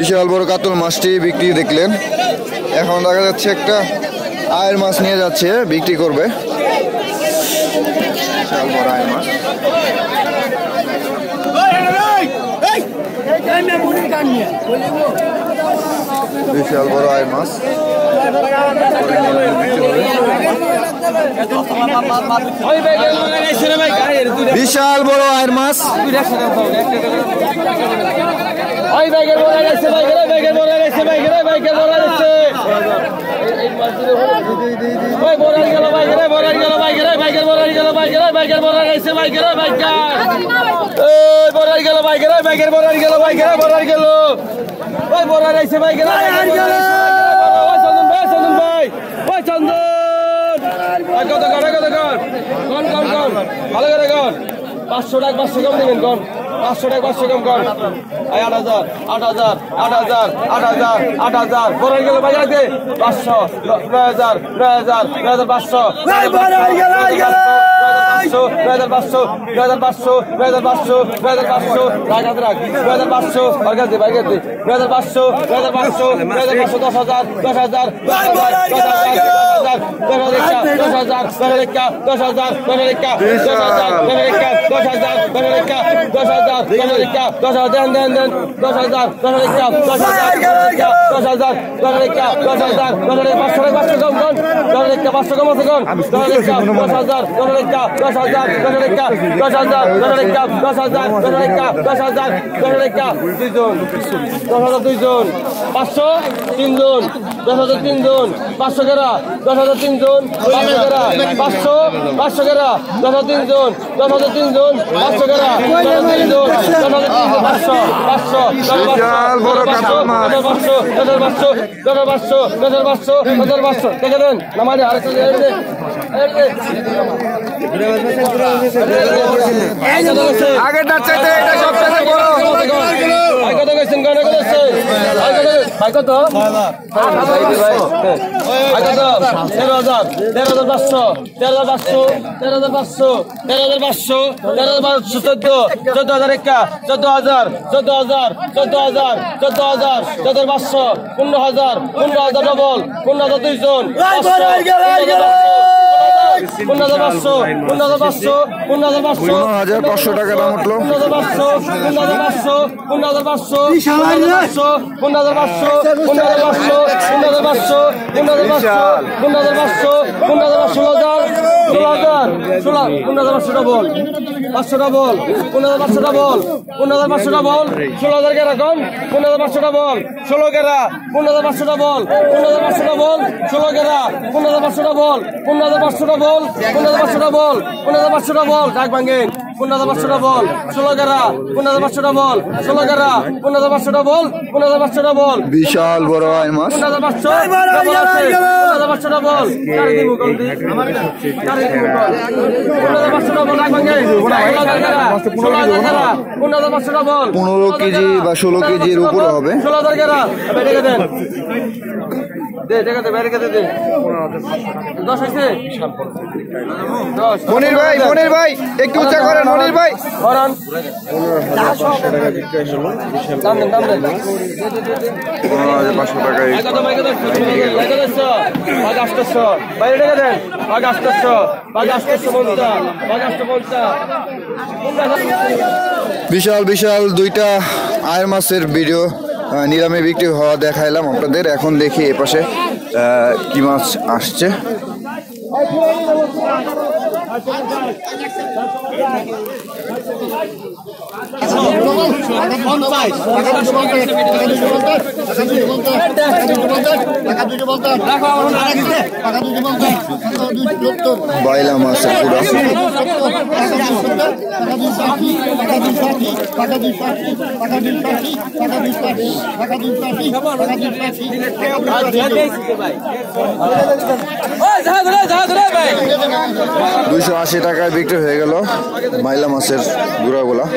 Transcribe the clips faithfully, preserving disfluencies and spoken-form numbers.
বিশাল বড় কাতল মাছটি বিক্রি দেখলেন। এখন দেখা যাচ্ছে একটা আয়ের মাছ নিয়ে যাচ্ছে, বিক্রি করবে। বিশাল বড় আয়ের মাছ। বিশাল বড় আয়ের মাছ বিশাল বড় আয়ের মাছ পাঁচশো টাকা পাঁচশো কম দেবেন কম পাঁচশো টাকা পাঁচশো কম কম আট হাজার আট হাজার আট হাজার আট হাজার আট হাজার বড় গেল বাজারে পাঁচশো নয় হাজার নয় হাজার নয় হাজার পাঁচশো নয় হাজার পাঁচশো নয় হাজার পাঁচশো নয় হাজার পাঁচশো নয় হাজার পাঁচশো রাখ হাজার রাখ নয় হাজার পাঁচশো বাগাতে বাগাতে নয় হাজার পাঁচশো নয় হাজার পাঁচশো নয় হাজার পাঁচশো দশ হাজার দশ হাজার দশ হাজার দশ হাজার দশ হাজার দশ হাজার দশ রেখা দশ হাজার দশ রেখা দশ হাজার দশ রেখা দশ হাজার দশ রেখা দশ হাজার দেন দেন দেন দশ হাজার দশ রেখা দশ হাজার দশ হাজার দশ রেখা দশ হাজার দশ রেখা পাঁচশো পাঁচশো কম কম দশ রেখা পাঁচশো কম আছে কম দশ রেখা দশ হাজার দশ রেখা দশ হাজার দশ রেখা দশ হাজার দশ রেখা দশ হাজার দশ রেখা দশ হাজার দশ রেখা দুইজন দশ হাজার দুইজন পাঁচশো তিনজন দশ হাজার তিনজন পাঁচশো গেরা দশ হাজার তিনজন পাঁচশো গেরা পাঁচশো পাঁচশো গেরা দশ হাজার তিনজন দশ হাজার তিনজন পাঁচশো গেরা দশ হাজার তিনজন দশ হাজার তিনজন পাঁচশো পাঁচশো পাঁচশো পাঁচশো দশ হাজার পাঁচশো দশ হাজার পাঁচশো দশ হাজার পাঁচশো দশ হাজার পাঁচশো দেখে দেন নামারে আরেকটা আগেরটার চাইতে এটা সবচেয়ে বড়। কত গেছেন গানে কত ভাই কত তেরো হাজার তেরো হাজার পাঁচশো তেরো হাজার পাঁচশো তেরো হাজার পাঁচশো তেরো হাজার পাঁচশো তেরো হাজার পাঁচশো চোদ্দ চোদ্দ হাজার একা চোদ্দ হাজার চোদ্দ হাজার চোদ্দ হাজার চোদ্দ হাজার চোদ্দ পাঁচশো পনেরো হাজার পনেরো হাজার ডবল পনেরো হাজার দুইজন পনেরো হাজার পাঁচশো পনেরো হাজার পাঁচশো পনেরো হাজার পাঁচশো পনেরো হাজার পাঁচশো টাকা দাম উঠলো। পনেরো হাজার পাঁচশো পনেরো হাজার পাঁচশো পনেরো হাজার পাঁচশো পনেরো হাজার পাঁচশো পনেরো হাজার পাঁচশো পনেরো হাজার পাঁচশো পনেরো হাজার পাঁচশো পনেরো হাজার পাঁচশো পনেরো হাজার পাঁচশো ষোলো হাজার ষোলো হাজার ষোলো পনেরো হাজার পাঁচশো ডবল পাঁচশো ডবল পনেরো হাজার পাঁচশো ডবল পনেরো হাজার পাঁচশো ডবল ষোলো হাজার গেরা কম পনেরো হাজার পাঁচশো ডবল ষোলো গেরা পনেরো হাজার পাঁচশো ডবল পনেরো হাজার পাঁচশো ডবল ষোলো গেরা পনেরো হাজার পাঁচশো ডবল পনেরো হাজার পাঁচশো ডবল পনেরো হাজার পাঁচশো ডবল পনেরো হাজার পাঁচশো ডবল ডাক ভাঙেন পনেরো হাজার পাঁচশো ডবল ষোলো গেরা পনেরো হাজার পাঁচশো ডবল ষোলো গেরা পনেরো হাজার পাঁচশো ডবল পনেরো হাজার পাঁচশো ডবল বিশাল বড় আয় মাছ পনেরো হাজার পাঁচশো পনেরো হাজার পাঁচশো ডবল কারে দিব কম দি কারে দিব পনেরো হাজার পাঁচশো ডবল ডাক ভাঙেন ষোলো হাজার গেরা পনেরো হাজার পাঁচশো ডবল পনেরো কেজি বা ষোলো কেজির উপরে হবে। ষোলো হাজার গেরা বেড়ে দেন দে দেখা দে বেড়ে দে দশ হয়েছে দশ মনির ভাই মনির ভাই একটু উঁচা করেন মনির ভাই করান দাম দেন দাম দেন পনেরো হাজার পাঁচশো টাকায় আটশো বাইরে ডেকে দেন বাঘ আটশো বাঘ আটশো পঞ্চাশ বাঘ আটশো পঞ্চাশ বিশাল বিশাল দুইটা আয়ের মাছের ভিডিও নিলামে বিক্রি হওয়া দেখাইলাম আপনাদের। এখন দেখি এপাশে কি মাছ আসছে। বাইলা মাছের পুরা দুইশো আশি টাকায় বিক্রি হয়ে গেল মাইলা মাছের গুঁড়াগুলা।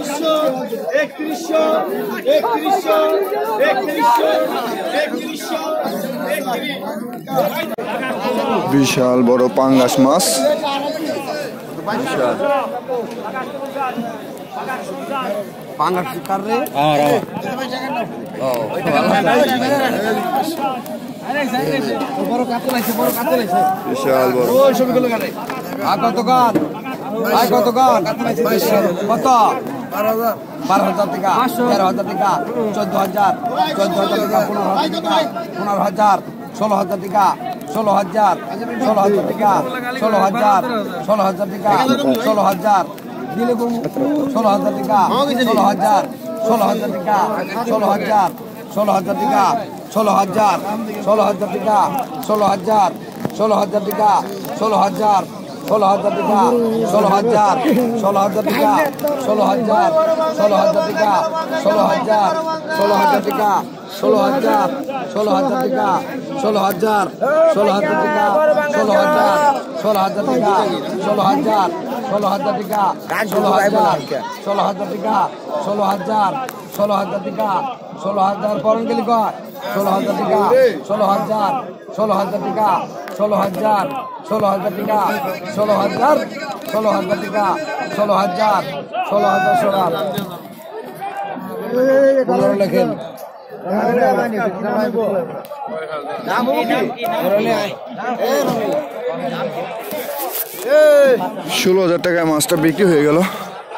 বিশাল বড় পাঙ্গাস মাছ। পাঙ্গাস কার রে ও বড় কাতল আছে বড় কাতল আছে বিশাল বড় ওই সবগুলো কাটে আর কত গান আর কত গান কত বারো হাজার টাকা তেরো হাজার টাকা চোদ্দ হাজার চোদ্দ হাজার টাকা পনেরো হাজার টাকা পনেরো হাজার ষোলো হাজার টাকা ষোলো হাজার ষোলো হাজার টাকা ষোলো হাজার ষোলো হাজার টাকা ষোলো হাজার দিলে ষোলো হাজার টাকা ষোলো হাজার ষোলো হাজার টাকা ষোলো হাজার ষোলো হাজার টাকা ষোলো হাজার ষোলো হাজার টাকা ষোলো হাজার ষোলো হাজার টাকা ষোলো হাজার ষোলো হাজার টাকা ষোলো হাজার ষোলো হাজার টাকা ষোলো হাজার ষোলো হাজার টাকা ষোলো হাজার ষোলো হাজার টাকা ষোলো হাজার ষোলো হাজার টাকা ষোলো হাজার ষোলো হাজার টাকা ষোলো হাজার ষোলো হাজার টাকা ষোলো হাজার ষোলো হাজার টাকা ষোলো হাজার ষোলো হাজার টাকা ষোলো হাজার ষোলো হাজার টাকা ষোলো হাজার পরন গেলি কয় ষোলো হাজার টাকা ষোলো হাজার ষোলো হাজার টাকা ষোলো হাজার ষোলো হাজার টাকা ষোলো হাজার ষোলো হাজার টাকা ষোলো হাজার ষোলো হাজার ষোলো পনেরো লেখেন ষোলো হাজার টাকায় মাছটা বিক্রি হয়ে গেল।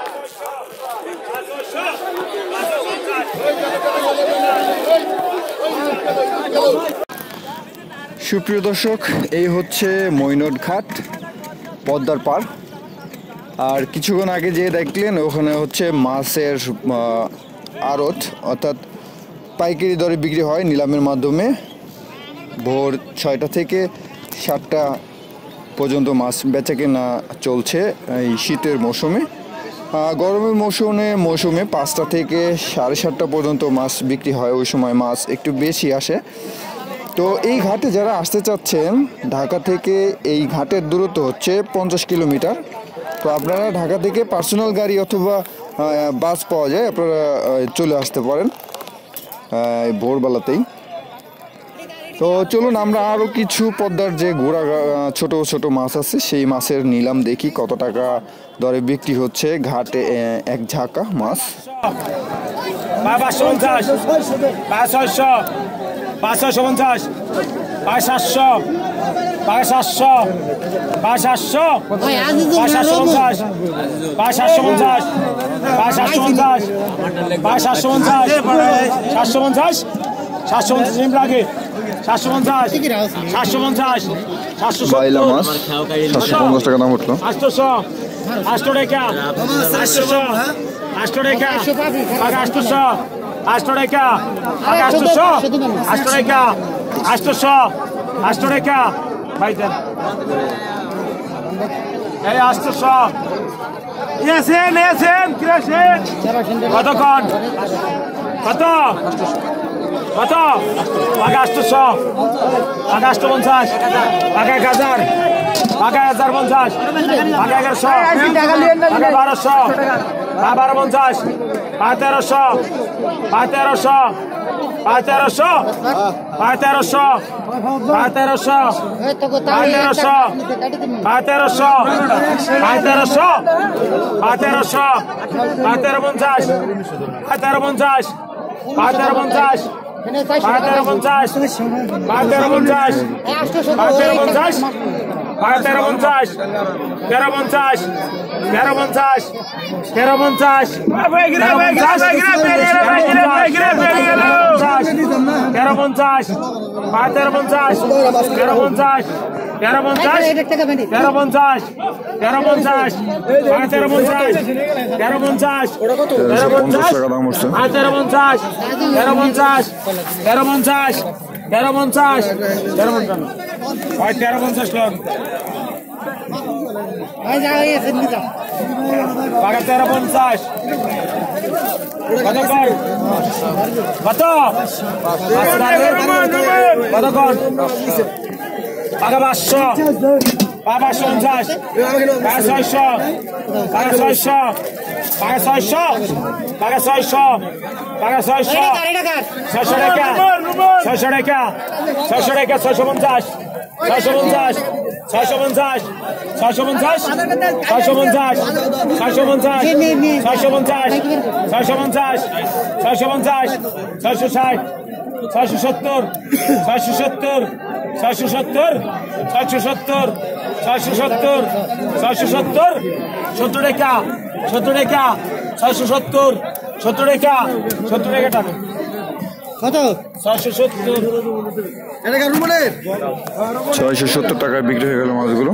সুপ্রিয় দর্শক, এই হচ্ছে মৈনট ঘাট, পদ্মার পার। আর কিছুক্ষণ আগে যে দেখলেন ওখানে হচ্ছে মাছের আড়ত, অর্থাৎ পাইকারি দরে বিক্রি হয় নিলামের মাধ্যমে। ভোর ছয়টা থেকে সাতটা পর্যন্ত মাছ বেচা কেনা চলছে এই শীতের মৌসুমে। গরমের মৌসুমে মৌসুমে পাঁচটা থেকে সাড়ে সাতটা পর্যন্ত মাছ বিক্রি হয়, ওই সময় মাছ একটু বেশি আসে। তো এই ঘাটে যারা আসতে চাচ্ছেন, ঢাকা থেকে এই ঘাটের দূরত্ব হচ্ছে পঞ্চাশ কিলোমিটার। তো আপনারা ঢাকা থেকে পার্সোনাল গাড়ি অথবা বাস পাওয়া যায়, আপনারা চলে আসতে পারেন ভোরবেলাতেই। তো চলুন আমরা আরও কিছু পদ্মার যে ঘোড়া ছোট ছোট মাছ আছে সেই মাছের নিলাম দেখি কত টাকা দরে বিক্রি হচ্ছে ঘাটে এক ঝাঁকা মাছ। পাঁচশো পঞ্চাশ পাঁচ ছয়শো পাঁচ ছয়শো পঞ্চাশ পাঁচ সাতশো পাঁচ সাতশো পাঁচ সাতশো পাঁচ সাতশো পঞ্চাশ পাঁচ সাতশো পঞ্চাশ পাঁচ সাতশো পঞ্চাশ পাঁচ সাতশো পঞ্চাশ সাতশো পঞ্চাশ সাতশো পঞ্চাশ লাগে সাতশো পঞ্চাশ সাতশো পঞ্চাশ সাতশো বাইলা মাছ সাতশো পঞ্চাশ টাকা দাম উঠলো। আটশোশো আটশো টাকা আটশোশো আটশো টাকা আটশোশো আটশো টাকা আটশোশো আটশো টাকা আটশোশো আটশো টাকা ভাইজান এই আটশোশো এসেন এসেন কিরাসেন কতক্ষণ কত কত আগে আটশোশো আগে আটশো পঞ্চাশ আগে এক হাজার আগে হাজার পঞ্চাশ আগে এগারোশো আগে বারোশো পা বারো পঞ্চাশ পা তেরোশো পা তেরোশো পা তেরোশো পা তেরোশো পা তেরোশো পা তেরোশো পা তেরোশো পা তেরোশো পা তেরোশো পা তেরো পঞ্চাশ পা তেরো পঞ্চাশ পা তেরো পঞ্চাশ পা তেরো পঞ্চাশ পা তেরো পঞ্চাশ পা তেরো পঞ্চাশ পা তেরো পঞ্চাশ তেরো পঞ্চাশ তেরো পঞ্চাশ তেরো পঞ্চাশ তেরো পঞ্চাশ পা তেরো পঞ্চাশ তেরো পঞ্চাশ তেরো পঞ্চাশ তেরো পঞ্চাশ তেরো পঞ্চাশ পা তেরো পঞ্চাশ তেরো পঞ্চাশ তেরো পঞ্চাশ পা তেরো পঞ্চাশ তেরো পঞ্চাশ তেরো পঞ্চাশ তেরো পঞ্চাশ তেরো পঞ্চাশ হয় তেরো পঞ্চাশ লোক পাকা তেরো পঞ্চাশ কতক্ষণ কত কতক্ষণ পাকা পাঁচশো পাকা পাঁচশো পঞ্চাশ পাকা ছয়শো পাকা ছয়শো পাকা ছয়শো পাকা ছয়শো টাকা ছয়শো ছয়শো টাকা ছয়শো টাকা ছয়শো টাকা ছয়শো পঞ্চাশ ছয়শো পঞ্চাশ ছয়শো পঞ্চাশ ছয়শো পঞ্চাশ ছয়শো পঞ্চাশ ছয়শো পঞ্চাশ ছয়শো পঞ্চাশ ছয়শো পঞ্চাশ ছয়শো পঞ্চাশ ছয়শো ষাট ছয়শো সত্তর ছয়শো সত্তর ছয়শো সত্তর ছয়শো সত্তর ছয়শো সত্তর ছয়শো সত্তর সত্তর টাকা সত্তর টাকা ছয়শো সত্তর সত্তর টাকা সত্তর টাকা টাকা কত ছয়শো সত্তর এটা কার রুমের ছয়শো সত্তর টাকায় বিক্রি হয়ে গেল মাছগুলো।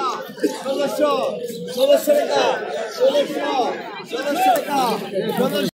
ষোলোশো টাকা ষোলোশো ষোলোশো টাকা